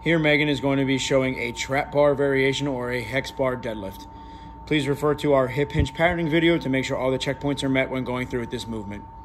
Here Megan is going to be showing a trap bar variation or a hex bar deadlift. Please refer to our hip hinge patterning video to make sure all the checkpoints are met when going through with this movement.